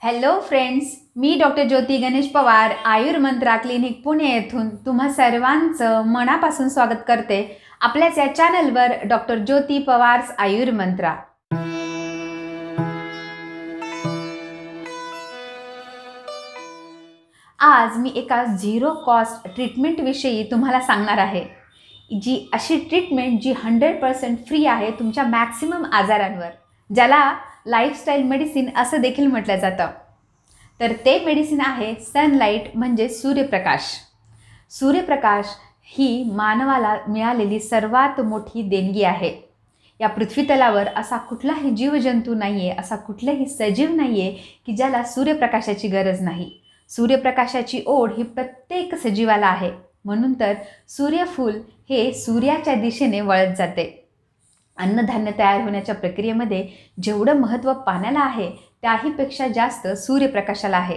Hello friends, मी doctor Jyoti Ganesh Pawar Ayurmantra clinic Pune येथून तुम्हा सर्वांचं मनापासून स्वागत करते आपल्याच या चॅनलवर डॉक्टर ज्योती पवार्स आयुर्मंत्रा। आज मी एका झिरो कॉस्ट ट्रीटमेंट विषयी तुम्हाला सांगणार आहे, जी अशी ट्रीटमेंट जी 100% फ्री आहे तुमच्या मॅक्सिमम आजारांवर, ज्याला लाईफस्टाईल मेडिसिन असं देखील म्हटलं जातं। तर ते मेडिसिन आहे सनलाईट म्हणजे सूर्यप्रकाश। सूर्यप्रकाश ही मानवाला मिळालेली सर्वात मोठी देणगी आहे। या पृथ्वीतलावर असा कुठलाही जीवजंतू नाही आहे, असा कुठलाही सजीव नाही आहे की ज्याला सूर्यप्रकाशाची गरज नाही। सूर्यप्रकाशाची ओढ ही प्रत्येक सजीवाला आहे, म्हणून तर सूर्यफूल हे सूर्याच्या दिशेने वळत जाते। अन्नधान्य तयार होण्याच्या प्रक्रियेमध्ये जेवढं महत्त्व पाण्याला आहे त्याहीपेक्षा जास्त सूर्यप्रकाशाला आहे।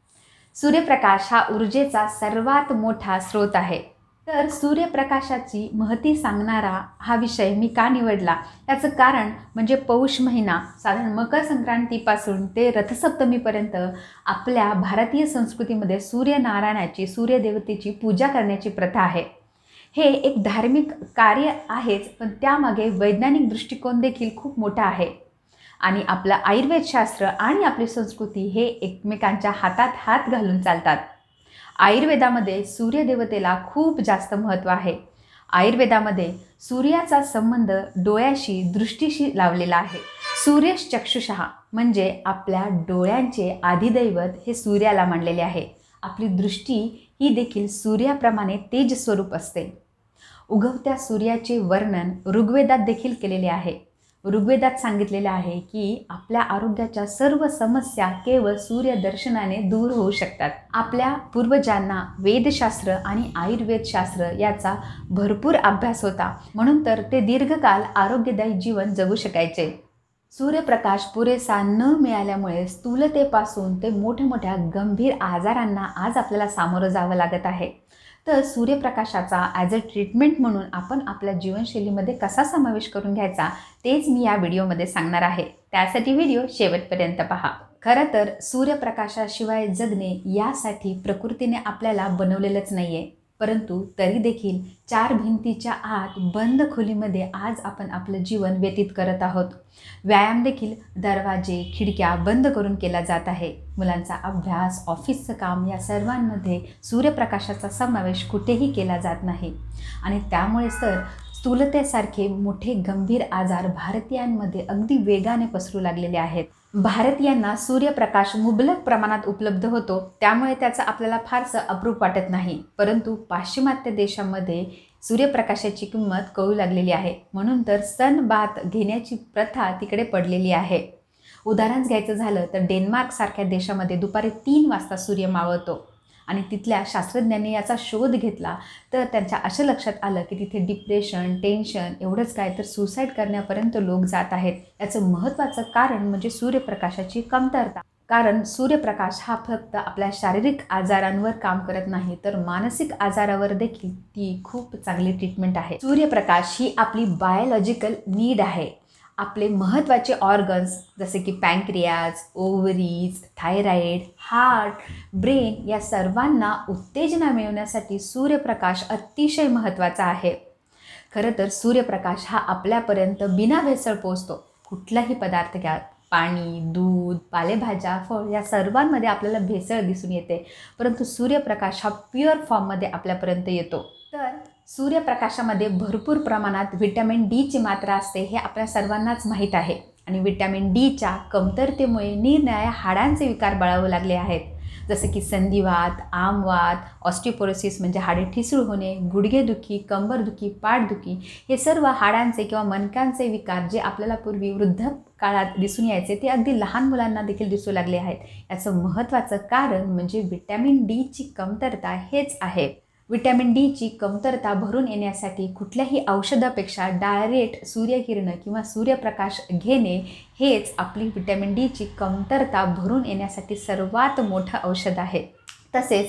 सूर्यप्रकाश हा ऊर्जेचा सर्वात मोठा स्रोत आहे। तर सूर्यप्रकाशाची महती सांगणारा हा विषय मी का निवडला याचं कारण म्हणजे पौष महिना साधारण मकर संक्रांतीपासून ते रथसप्तमीपर्यंत आपल्या भारतीय संस्कृतीमध्ये सूर्यनारायणाची सूर्यदेवतेची पूजा करण्याची प्रथा आहे। हे एक धार्मिक कार्य आहेच, पण त्यामागे वैज्ञानिक दृष्टिकोन देखील खूप मोठा आहे। आणि आपलं आयुर्वेदशास्त्र आणि आपली संस्कृती हे एकमेकांच्या हातात हात घालून चालतात। आयुर्वेदामध्ये सूर्यदेवतेला खूप जास्त महत्त्व आहे। आयुर्वेदामध्ये सूर्याचा संबंध डोळ्याशी दृष्टीशी लावलेला आहे। सूर्यचक्षुषः म्हणजे आपल्या डोळ्यांचे आदिदैवत हे सूर्याला मानलेले आहे। आपली दृष्टी ही देखील सूर्याप्रमाणे तेज स्वरूप असते। उगवत्या सूर्याचे वर्णन ऋग्वेदात देखील केलेले आहे। ऋग्वेदात सांगितलेले आहे की आपल्या आरोग्याच्या सर्व समस्या केवळ सूर्यदर्शनाने दूर होऊ शकतात। आपल्या पूर्वजांना वेदशास्त्र आणि आयुर्वेदशास्त्र याचा भरपूर अभ्यास होता, म्हणून तर ते दीर्घकाल आरोग्यदायी जीवन जगू शकायचे। सूर्यप्रकाश पुरेसा न मिळाल्यामुळे स्थूलतेपासून ते मोठमोठ्या गंभीर आजारांना आज आपल्याला सामोरं जावं लागत आहे। तर सूर्यप्रकाशाचा ॲज अ ट्रीटमेंट म्हणून आपण आपल्या जीवनशैलीमध्ये कसा समावेश करून घ्यायचा तेच मी या व्हिडिओमध्ये सांगणार आहे। त्यासाठी व्हिडिओ शेवटपर्यंत पहा। खरं तर सूर्यप्रकाशाशिवाय जगणे यासाठी प्रकृतीने आपल्याला बनवलेलंच नाही आहे, परंतु तरी देखील चार भिंतीच्या आत बंद खोलीमध्ये आज आपण आपलं जीवन व्यतीत करत आहोत। व्यायाम देखील दरवाजे खिडक्या बंद करून केला जात आहे। मुलांचा अभ्यास, ऑफिसचं काम या सर्वांमध्ये सूर्यप्रकाशाचा समावेश कुठेही केला जात नाही आणि त्यामुळेच तर स्थूलतेसारखे मोठे गंभीर आजार भारतीयांमध्ये अगदी वेगाने पसरू लागलेले आहेत। भारतीयांना सूर्यप्रकाश मुबलक प्रमाणात उपलब्ध होतो, त्यामुळे त्याचं आपल्याला फारसं अप्रूप वाटत नाही, परंतु पाश्चिमात्य देशामध्ये सूर्यप्रकाशाची किंमत कळू लागलेली आहे, म्हणून तर सन बाथ घेण्याची प्रथा तिकडे पडलेली आहे। उदाहरण घ्यायचं झालं तर डेन्मार्कसारख्या देशामध्ये दुपारी 3 वाजता सूर्य मावळतो आणि तिथल्या शास्त्रज्ञांनी याचा शोध घेतला तर त्यांच्या असं लक्षात आलं की तिथे डिप्रेशन, टेन्शन एवढंच काय तर सुसाईड करण्यापर्यंत लोक जात आहेत। याचं महत्त्वाचं कारण म्हणजे सूर्यप्रकाशाची कमतरता। कारण सूर्यप्रकाश हा फक्त आपल्या शारीरिक आजारांवर काम करत नाही, तर मानसिक आजारावर देखील ती खूप चांगली ट्रीटमेंट आहे। सूर्यप्रकाश ही आपली बायोलॉजिकल नीड आहे। आपले महत्त्वाचे ऑर्गन्स जसे की pancreas, ovaries, thyroid, heart, brain या सर्वांना उत्तेजना मिळवण्यासाठी सूर्यप्रकाश अतिशय महत्त्वाचा आहे। खरं तर सूर्यप्रकाश हा आपल्यापर्यंत बिना भेसळ पोहोचतो। कुठलाही पदार्थ घ्या, पाणी, दूध, पालेभाज्या, फळ या सर्वांमध्ये आपल्याला भेसळ दिसून येते, परंतु सूर्यप्रकाश हा प्युअर फॉर्ममध्ये आपल्यापर्यंत येतो। तर सूर्यप्रकाशामध्ये भरपूर प्रमाणात व्हिटॅमिन डीची मात्रा असते हे आपल्या सर्वांनाच माहीत आहे आणि व्हिटॅमिन डीच्या कमतरतेमुळे निरनिराळ्या हाडांचे विकार बळावू लागले आहेत, जसे की संधिवात, आमवात, ऑस्टिओपोरोसिस म्हणजे हाडे ठिसूळ होणे, गुडघेदुखी, कंबरदुखी, पाठदुखी हे सर्व हाडांचे किंवा मणक्यांचे विकार जे आपल्याला पूर्वी वृद्ध काळात दिसून यायचे ते अगदी लहान मुलांना देखील दिसू लागले आहेत। याचं महत्त्वाचं कारण म्हणजे व्हिटॅमिन डीची कमतरता हेच आहे। व्हिटॅमिन डीची कमतरता भरून येण्यासाठी कुठल्याही औषधापेक्षा डायरेक्ट सूर्यकिरणं किंवा सूर्यप्रकाश घेणे हेच आपली व्हिटॅमिन डीची कमतरता भरून येण्यासाठी सर्वात मोठं औषध आहे। तसेच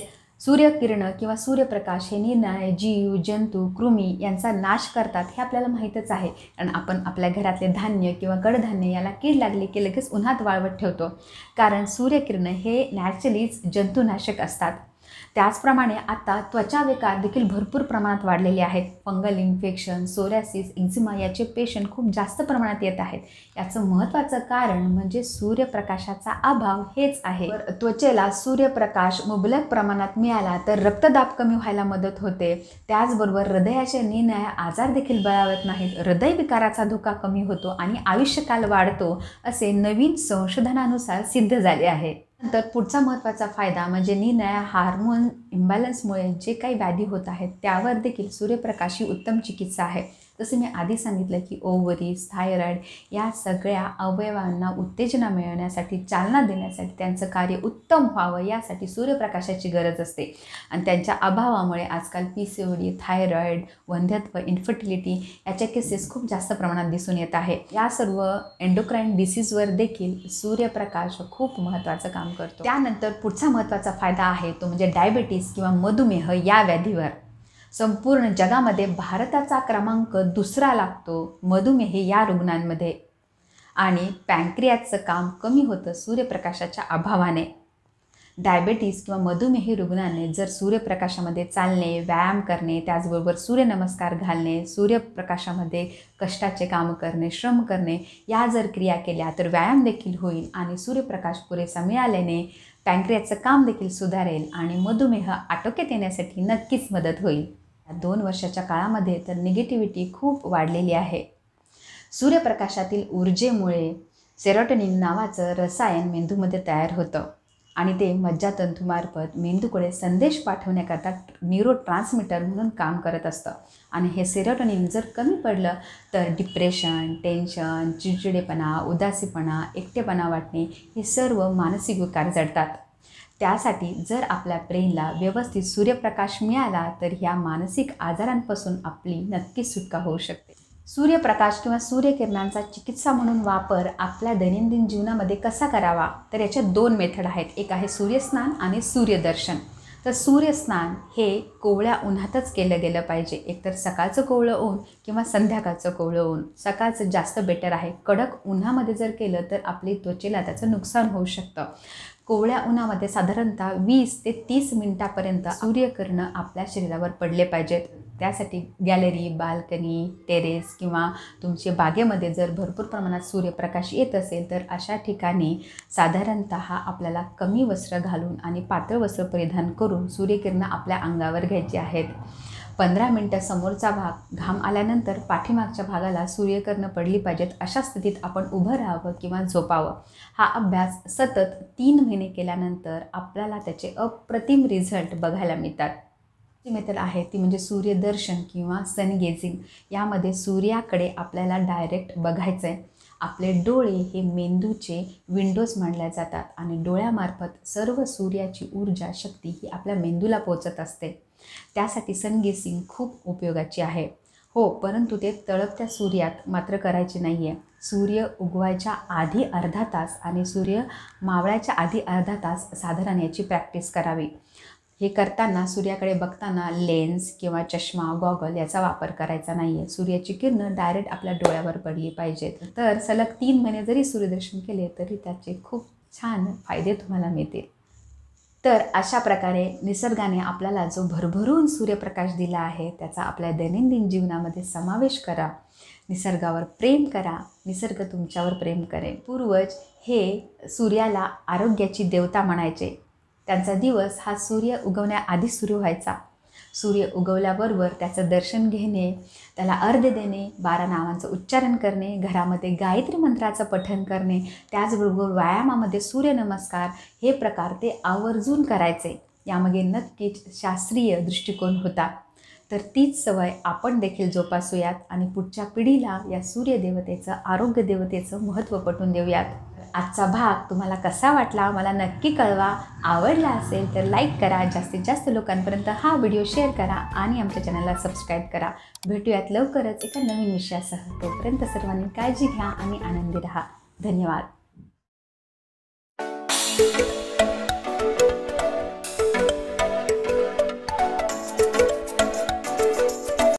सूर्यकिरणं किंवा सूर्यप्रकाश हे निरनिराळे जीव, जंतू, कृमी यांचा नाश करतात हे आपल्याला माहीतच आहे. कारण आपण आपल्या घरातले धान्य किंवा कडधान्य याला कीड लागली की लगेच उन्हात वाळवत ठेवतो, कारण सूर्यकिरणं हे नॅचरलीच जंतुनाशक असतात. त्याचप्रमाणे आता त्वचा विकार देखील भरपूर प्रमाणात वाढलेले आहेत. फंगल इन्फेक्शन, सोरायसिस, एक्झिमा याचे पेशंट खूप जास्त प्रमाणात येत आहेत. याचं महत्त्वाचं कारण म्हणजे सूर्यप्रकाशाचा अभाव हेच आहे. त्वचेला सूर्यप्रकाश मुबलक प्रमाणात मिळाला तर रक्तदाब कमी व्हायला मदत होते. त्याचबरोबर हृदयाचे निरनिराळे आजार देखील बळावत नाहीत. हृदयविकाराचा धोका कमी होतो आणि आयुष्यकाल वाढतो असे नवीन संशोधनानुसार सिद्ध झाले आहे. नंतर पुढचा महत्त्वाचा फायदा म्हणजे निरनिराळ्या हार्मोन इम्बॅलन्समुळे जे काही व्याधी होत आहेत त्यावर देखील सूर्यप्रकाश ही उत्तम चिकित्सा आहे. जसं मी आधी सांगितलं की ओव्हरीज, थायरॉईड या सगळ्या अवयवांना उत्तेजना मिळवण्यासाठी, चालना देण्यासाठी, त्यांचं कार्य उत्तम व्हावं यासाठी सूर्यप्रकाशाची गरज असते. आणि त्यांच्या अभावामुळे आजकाल PCOD, थायरॉईड, वंध्यत्व, इन्फर्टिलिटी याच्या केसेस खूप जास्त प्रमाणात दिसून येत आहे. या सर्व एंडोक्राईन डिसीजवर देखील सूर्यप्रकाश खूप महत्त्वाचं काम करतो. त्यानंतर पुढचा महत्त्वाचा फायदा आहे तो म्हणजे डायबिटीस किंवा मधुमेह या व्याधीवर. संपूर्ण जगामध्ये भारताचा क्रमांक 2रा लागतो मधुमेह या रुग्णांमध्ये. आणि पॅन्क्रियाचं काम कमी होतं सूर्यप्रकाशाच्या अभावाने. डायबिटीस किंवा मधुमेही रुग्णांनी जर सूर्यप्रकाशामध्ये चालणे, व्यायाम करणे, त्याचबरोबर सूर्यनमस्कार घालणे, सूर्यप्रकाशामध्ये कष्टाचे काम करणे, श्रम करणे या जर क्रिया केल्या तर व्यायाम देखील होईल आणि सूर्यप्रकाश पुरेसा मिळाल्याने पॅन्क्रियाचं काम देखील सुधारेल आणि मधुमेह आटोक्यात येण्यासाठी नक्कीच मदत होईल. 2 वर्षाच्या काळामध्ये तर निगेटिव्हिटी खूप वाढलेली आहे. सूर्यप्रकाशातील ऊर्जेमुळे सेरोटोनिन नावाचं रसायन मेंदूमध्ये तयार होतं आणि ते मज्जातंतूमार्फत मेंदूकडे संदेश पाठवण्याकरता न्यूरोट्रान्समीटर म्हणून काम करत असतं. आणि हे सेरोटोनिन जर कमी पडलं तर डिप्रेशन, टेन्शन, चिडचिडेपणा, उदासीपणा, एकटेपणा वाटणे हे सर्व मानसिक विकार जडतात. त्यासाठी जर आपल्या ब्रेनला व्यवस्थित सूर्यप्रकाश मिळाला तर ह्या मानसिक आजारांपासून आपली नक्कीच सुटका होऊ शकते. सूर्यप्रकाश किंवा सूर्यकिरणांचा चिकित्सा म्हणून वापर आपल्या दैनंदिन जीवनामध्ये कसा करावा तर याच्या 2 मेथड आहेत. एक आहे सूर्यस्नान आणि सूर्यदर्शन. तर सूर्यस्नान हे कोवळ्या उन्हातच केलं गेलं पाहिजे. एकतर सकाळचं कोवळं ऊन किंवा संध्याकाळचं कोवळं ऊन. सकाळचं जास्त बेटर आहे. कडक उन्हामध्ये जर केलं तर आपली त्वचेला त्याचं नुकसान होऊ शकतं. कोवळ्या उन्हामध्ये साधारणतः 20 ते 30 मिनिटापर्यंत सूर्यकिरणं आपल्या शरीरावर पडले पाहिजेत. त्यासाठी गॅलरी, बाल्कनी, टेरेस किंवा तुमच्या बागेमध्ये जर भरपूर प्रमाणात सूर्यप्रकाश येत असेल तर अशा ठिकाणी साधारणतः आपल्याला कमी वस्त्र घालून आणि पातळ वस्त्र परिधान करून सूर्यकिरणं आपल्या अंगावर घ्यायची आहेत. 15 मिनटं समोरचा भाग घाम आल्यानंतर पाठीमागच्या भागाला सूर्यकिरणं पडली पाहिजेत. अशा स्थितीत आपण उभं राहावं किंवा झोपावं. हा अभ्यास सतत 3 महिने केल्यानंतर आपल्याला त्याचे अप्रतिम रिझल्ट बघायला मिळतात. जी मेथड आहे ती म्हणजे सूर्यदर्शन किंवा सनगेझिंग. यामध्ये सूर्याकडे आपल्याला डायरेक्ट बघायचं आहे. आपले डोळे हे मेंदूचे विंडोज मानल्या जातात आणि डोळ्यामार्फत सर्व सूर्याची ऊर्जा, शक्ती ही आपल्या मेंदूला पोहोचत असते. त्यासाठी सनगेझिंग खूप उपयोगाची आहे. हो, परंतु ते तळपत्या सूर्यात मात्र करायचे नाही आहे. सूर्य उगवायच्या आधी अर्धा तास आणि सूर्य मावळायच्या आधी अर्धा तास साधारण याची प्रॅक्टिस करावी. हे करताना सूर्याकडे बघताना लेन्स किंवा चष्मा, गॉगल याचा वापर करायचा नाही आहे. सूर्याची किरणं डायरेक्ट आपल्या डोळ्यावर पडली पाहिजेत. तर सलग 3 महिने जरी सूर्यदर्शन केले तरी त्याचे खूप छान फायदे तुम्हाला मिळतील. तर अशा प्रकारे निसर्गाने आपल्याला जो भरभरून सूर्यप्रकाश दिला आहे त्याचा आपल्या दैनंदिन जीवनामध्ये समावेश करा. निसर्गावर प्रेम करा, निसर्ग तुमच्यावर प्रेम करेल. पूर्वज हे सूर्याला आरोग्याची देवता म्हणायचे. त्यांचा दिवस हा सूर्य उगवण्याआधी सुरू व्हायचा. सूर्य उगवल्याबरोबर त्याचं दर्शन घेणे, त्याला अर्घ्य देणे, 12 नावांचं उच्चारण करणे, घरामध्ये गायत्री मंत्राचं पठण करणे, त्याचबरोबर व्यायामामध्ये सूर्यनमस्कार हे प्रकार ते आवर्जून करायचे. यामागे नक्कीच शास्त्रीय दृष्टिकोन होता. तर तीच सवय आपण देखील जोपासूयात आणि पुढच्या पिढीला या सूर्यदेवतेचं, आरोग्य देवतेचं महत्त्व पटवून देऊयात. आजचा भाग तुम्हाला कसा वाटला मला नक्की कळवा. आवडला असेल तर लाईक करा, जास्तीत जास्त लोकांपर्यंत हा व्हिडिओ शेअर करा आणि आमच्या चॅनलला सबस्क्राईब करा. भेटूयात लवकरच एका नवीन विषयासह. तोपर्यंत सर्वांनी काळजी घ्या आणि आनंदी राहा. धन्यवाद.